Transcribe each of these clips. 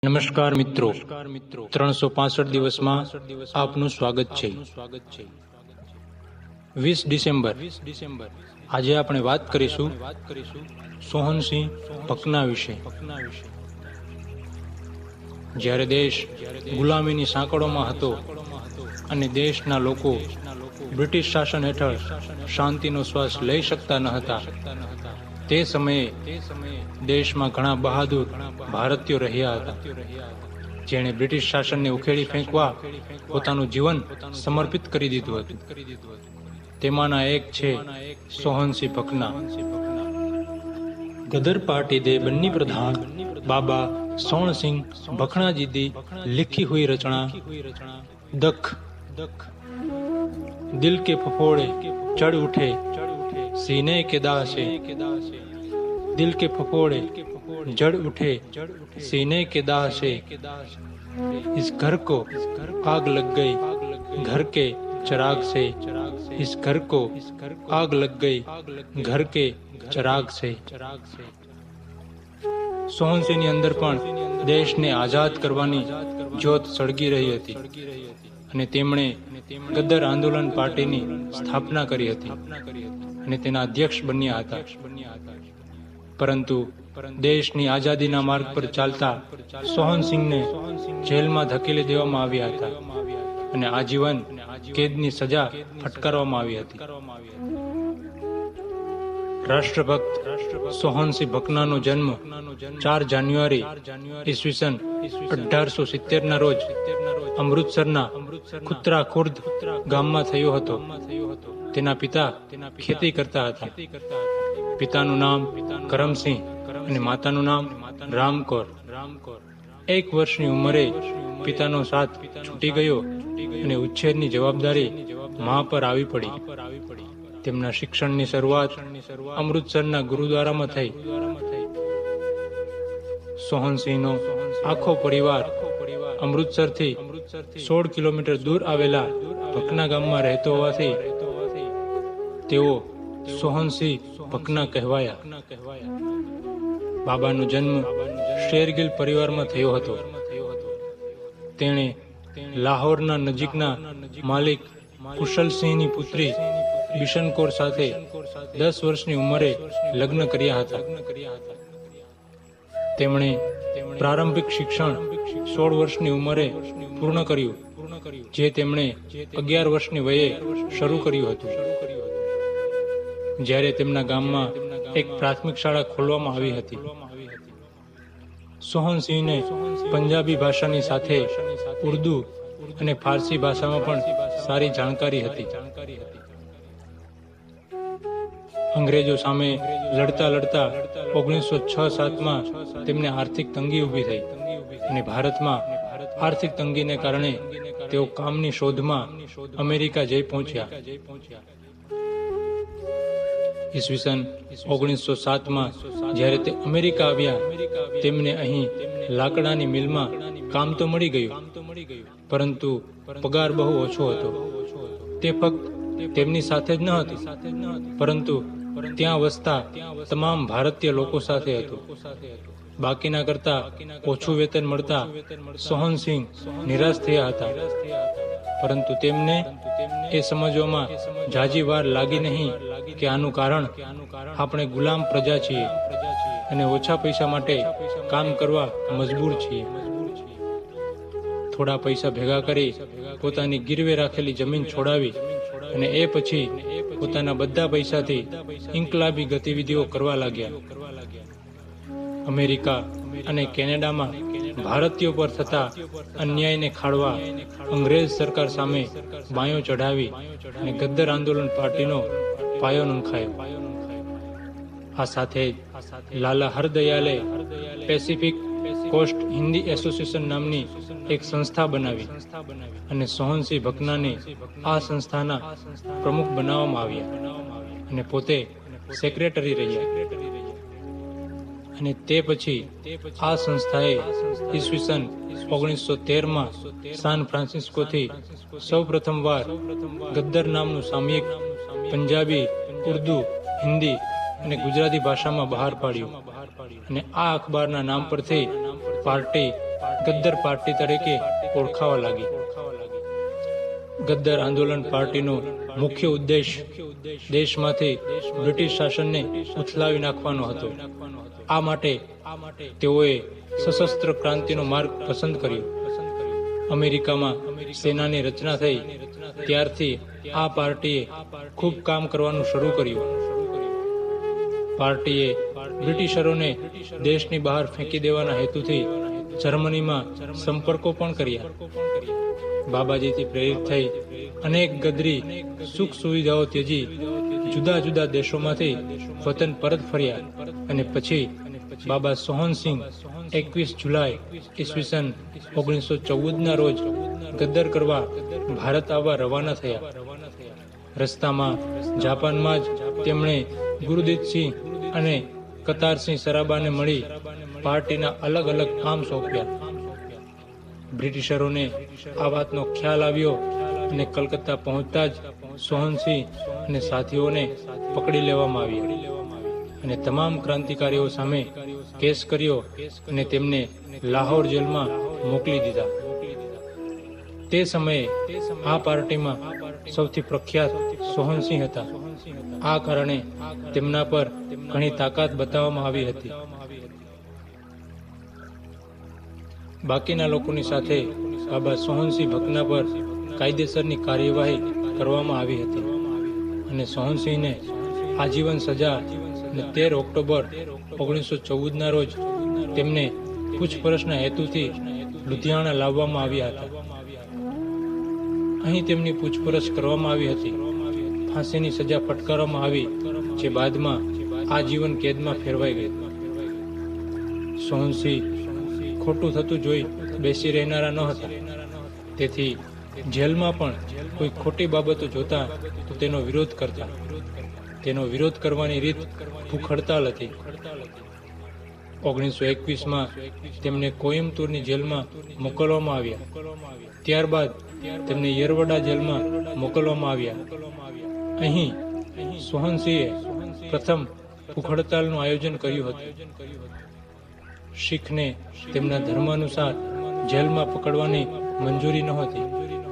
નમસ્કાર મિત્રો, 365 દિવસમાં આપનું સ્વાગત છે। 20 ડિસેમ્બર આજે આપણે વાત કરીશું સોહનસિંહ ભકના વિશે। જ્યારે દેશ ગુલામીની સાંકળોમાં હતો અને દેશના લોકો બ્રિટિશ શાસન હેઠળ શાંતિનો શ્વાસ લઈ શકતા ન હતા, તે સમયે દેશમાં ઘણા બહાદુર ભારતીયો રહ્યા હતા, જેણે બ્રિટિશ શાસનને ઉખેડી ફેંકવા પોતાનું જીવન સમર્પિત કરી દીધું હતું। તેમાંના એક છે સોહનસિંહ ભકના। गदर पार्टी दे बन्नी प्रधान बाबा सोहन सिंह भकना जी दी लिखी हुई रचना दख। दिल के फफोड़े चढ़ उठे सीने के दाह से, दिल के फफोड़े जड़ उठे सीने के दाह से, इस घर को आग लग गई घर के चिराग से, इस घर को आग लग गई घर के चिराग से। સોહનસિંહની અંદર પણ દેશને આઝાદ કરવાની જ્યોત સળગી રહી હતી અને તેમણે ગદર આંદોલન પાર્ટીની સ્થાપના કરી હતી અને તેના અધ્યક્ષ બન્યા હતા। પરંતુ દેશની આઝાદીના માર્ગ પર ચાલતા સોહનસિંહને જેલમાં ધકેલી દેવામાં આવ્યા હતા અને આજીવન કેદની સજા ફટકારવામાં આવી હતી। રાષ્ટ્રભક્ત સોહનસિંહ ભકનાનો જન્મ 4 જાન્યુઆરી ઈસવીસન 1870 ના રોજ અમૃતસરના ખુત્રા ખુર્દ ગામમાં થયો હતો। તેના પિતા ખેતી કરતા હતા। પિતાનું નામ કરમસિંહ અને માતાનું નામ રામકૌર। 1 વર્ષની ઉંમરે પિતાનો સાથ છૂટી ગયો અને ઉછેરની જવાબદારી મા પર આવી પડી। તેમના શિક્ષણની શરૂઆત અમૃતસરના ગુરુદ્વારામાં થઈ। સોહનસિંહનો આખો પરિવાર અમૃતસરથી 16 કિલોમીટર દૂર આવેલા ભકના ગામમાં રહેતો હોવાથી તેઓ સોહનસિંહ ભકના કહેવાયા। બાબાનો જન્મ શેરગિલ પરિવારમાં થયો હતો। તેણે લાહોરના નજીકના માલિક કુશલસિંહની પુત્રી બિશનકૌર સાથે 10 વર્ષની ઉંમરે લગ્ન કર્યા હતા। તેમણે પ્રારંભિક શિક્ષણ 16 વર્ષની ઉંમરે પૂર્ણ કર્યું, જે તેમણે 11 વર્ષની વયે શરૂ કર્યું હતું, જ્યારે તેમના ગામમાં એક પ્રાથમિક શાળા ખોલવામાં આવી હતી। સોહનસિંહને પંજાબી ભાષાની સાથે ઉર્દુ અને ફારસી ભાષામાં પણ સારી જાણકારી હતી। અંગ્રેજો સામે લડતા લડતા 1906-07માં તેમને આર્થિક તંગી ઊભી થઈ અને ભારતમાં આર્થિક તંગીને કારણે તેઓ કામની શોધમાં અમેરિકા જઈ પહોંચ્યા। ઈસવીસન 1907માં જ્યારે તે અમેરિકા આવ્યા, તેમને અહીં લાકડાની મિલમાં કામ તો મળી ગયું, પરંતુ પગાર બહુ ઓછો હતો। તે ફક્ત તેમની સાથે જ ન હતું, પરંતુ ત્યાં વસતા તમામ ભારતીય લોકો સાથે હતું। બાકીના કરતા ઓછું વેતન મળતા સોહનસિંહ નિરાશ થયા હતા, પરંતુ તેમને એ સમજવામાં ઝાઝી વાર લાગી નહીં કે આનું કારણ આપણે ગુલામ પ્રજા છીએ અને ઓછા પૈસા માટે કામ કરવા મજબૂર છીએ। થોડા પૈસા ભેગા કરી પોતાની ગીરવે રાખેલી જમીન છોડાવી અને એ પછી પોતાના બધા પૈસાથી ઇન્કલાબી ગતિવિધિઓ કરવા લાગ્યા। અમેરિકા અને કેનેડામાં ભારતીયો પર થતા અન્યાયને ખાળવા અંગ્રેજ સરકાર સામે બાયો ચઢાવી અને ગદ્દર આંદોલન પાર્ટીનો પાયો નંખાયો। આ સાથે જ લાલા હરદયાલે પેસિફિક કોસ્ટ હિન્દી એસોસિએશન નામની એક સંસ્થા બનાવી અને સોહનસિંહ ભકનાને આ સંસ્થાના પ્રમુખ બનાવવામાં આવ્યા અને પોતે સેક્રેટરી રહ્યા। અને તે પછી આ સંસ્થાએ ઈસવીસન 1913માં સાન ફ્રાન્સિસ્કોથી સૌ પ્રથમવાર ગદ્દર નામનું સામયિક પંજાબી, ઉર્દુ, હિન્દી અને ગુજરાતી ભાષામાં બહાર પાડ્યું અને આ અખબારના નામ પરથી પાર્ટી ગદ્દર પાર્ટી તરીકે ઓળખાવા લાગી. ગદ્દર આંદોલન પાર્ટીનો મુખ્ય ઉદ્દેશ દેશમાંથી બ્રિટિશ શાસનને ઉથલાવી નાખવાનો હતો. આ માટે તેઓએ સશસ્ત્ર ક્રાંતિનો માર્ગ પસંદ કર્યો. અમેરિકામાં સેનાની રચના થઈ ત્યારથી આ પાર્ટીએ ખૂબ કામ કરવાનું શરૂ કર્યું. પાર્ટીએ બ્રિટિશરોને દેશની બહાર ફેંકી દેવાના હેતુથી જર્મનીમાં સંપર્કો પણ કર્યા. બાબાજીથી પ્રેરિત થઈ અનેક ગદરી સુખ સુવિધાઓ ત્યજી જુદા જુદા દેશોમાંથી વતન પરત ફર્યા અને પછી બાબા સોહનસિંહ 21 જુલાઈ ઈસવીસન 1914ના રોજ ગદ્દર કરવા ભારત આવવા રવાના થયા. રસ્તામાં જાપાનમાં જ તેમણે ગુરુદીતસિંહ અને કતારસિંહ સરાબાને મળી પાર્ટીના અલગ અલગ કામ સોંપ્યા. બ્રિટિશરોને આ વાતનો ખ્યાલ આવ્યો અને કલકત્તા પહોંચતા જ સોહનસિંહ અને સાથીઓને પકડી લેવામાં આવ્યા અને તમામ ક્રાંતિકારીઓ સામે કેસ કર્યો અને તેમને લાહોર જેલમાં મોકલી દીધા. તે સમયે આ પાર્ટીમાં સૌથી પ્રખ્યાત સોહનસિંહ હતા. આ કારણે તેમના પર ઘણી તાકાત બતાવવામાં આવી હતી. બાકીના લોકોની સાથે બાબા સોહનસિંહ ભકના પર કાયદેસરની કાર્યવાહી કરવામાં આવી હતી અને સોહનસિંહને આજીવન સજા અને 13 ઓક્ટોબર 1914ના રોજ તેમને પૂછપરછના હેતુથી લુધિયાણા લાવવામાં આવ્યા હતા. અહીં તેમની પૂછપરછ કરવામાં આવી હતી. ફાંસીની સજા ફટકારવામાં આવી, જે બાદમાં આજીવન કેદમાં ફેરવાઈ ગઈ. સોહનસિંહ ખોટું થતું જોઈ બેસી રહેનારા ન હતા. તેથી જેલમાં પણ કોઈ ખોટી બાબતો જોતા તો તેનો વિરોધ કરતા. તેનો વિરોધ કરવાની રીત ભૂખ હડતાલ હતી. 1921માં તેમને કોઈમ્બતુરની જેલમાં મોકલવામાં આવ્યા. ત્યારબાદ તેમને યરવડા જેલમાં મોકલવામાં આવ્યા. અહીં સોહનસિંહે પ્રથમ ભૂખ હડતાલનું આયોજન કર્યું હતું. શીખને તેમના ધર્મ અનુસાર જેલમાં પકડવાની મંજૂરી નહોતી.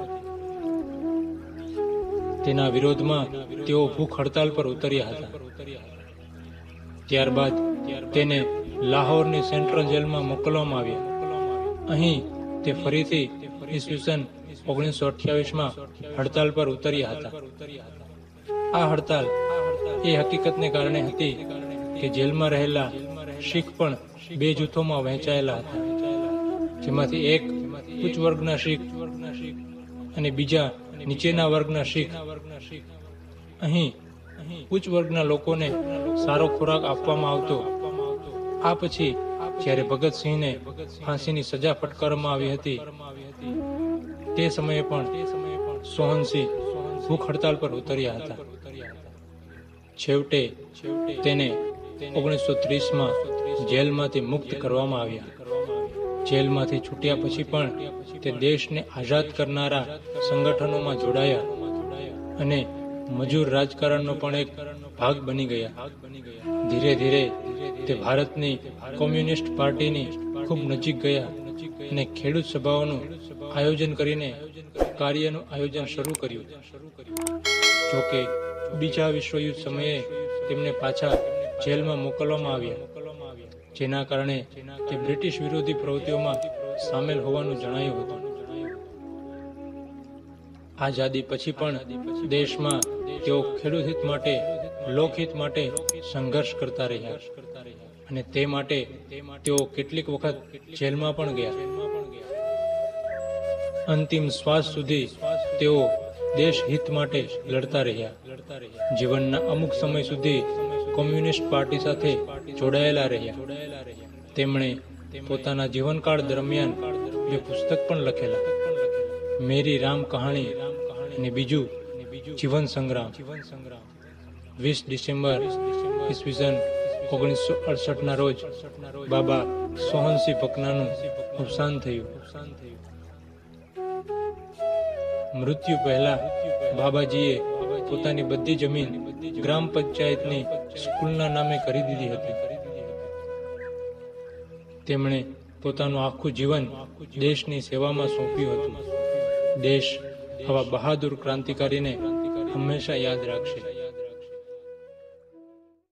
તેના વિરોધમાં તેઓ ભૂખ હડતાલ પર ઉતર્યા હતા. ત્યારબાદ તેને લાહોરની સેન્ટ્રલ જેલમાં મોકલવામાં આવ્યા. અહીં તે ફરીથી ઈસવીસન 1928માં હડતાલ પર ઉતર્યા હતા. આ હડતાલ એ હકીકતને કારણે હતી કે જેલમાં રહેલા શીખ પણ 2 જૂથોમાં વહેંચાયેલા હતા, જેમાંથી એક ઉચ્ચ વર્ગના શીખ અને બીજા નીચેના વર્ગના શીખ. અહીં ઉચ્ચ વર્ગના લોકોને સારો ખોરાક આપવામાં આવતો. આ પછી જ્યારે ભગતસિંહને ફાંસીની સજા ફટકારવામાં આવી હતી, તે સમયે પણ સોહનસિંહ ભૂખ હડતાલ પર ઉતર્યા હતા. છેવટે તેને 1930માં જેલમાંથી મુક્ત કરવામાં આવ્યા. જેલમાંથી છૂટ્યા પછી પણ તે દેશને આઝાદ કરનારા સંગઠનોમાં જોડાયા અને મજૂર રાજકારણનો પણ એક ભાગ બની ગયા. ધીરે ધીરે તે ભારતની કોમ્યુનિસ્ટ પાર્ટીની ખૂબ નજીક ગયા અને ખેડૂત સભાઓનું આયોજન કરીને કાર્યનું આયોજન શરૂ કર્યું. જોકે બીજા વિશ્વયુદ્ધ સમયે તેમને પાછા જેલમાં મોકલવામાં આવ્યા, જેના કારણે તે બ્રિટિશ વિરોધી પ્રવૃત્તિઓમાં સામેલ હોવાનું જણાયું હતું. આઝાદી પછી પણ દેશમાં તેઓ ખેડૂત હિત માટે, લોકહિત માટે સંઘર્ષ કરતા રહ્યા અને તે માટે તેઓ કેટલીક વખત જેલમાં પણ ગયા. અંતિમ શ્વાસ સુધી તેઓ દેશ હિત માટે લડતા રહ્યા. જીવનના અમુક સમય સુધી કોમ્યુનિસ્ટ પાર્ટી સાથે જોડાયેલા રહ્યા. તેમણે પોતાના જીવનકાળ દરમિયાન 2 પુસ્તક પણ લખેલા, મેરી રામ કહાણી અને બીજું જીવન સંગ્રામ. 20 ડિસેમ્બર ઈસવીસન 1968ના રોજ બાબા સોહનસિંહ ભકનાનું અવસાન થયું. મૃત્યુ પહેલા બાબાજીએ પોતાની બધી જમીન ગ્રામ પંચાયતની સ્કૂલના નામે કરી દીધી હતી. તેમણે પોતાનું આખું જીવન દેશની સેવામાં સોંપ્યું હતું. દેશ આવા બહાદુર ક્રાંતિકારીને હંમેશા યાદ રાખશે.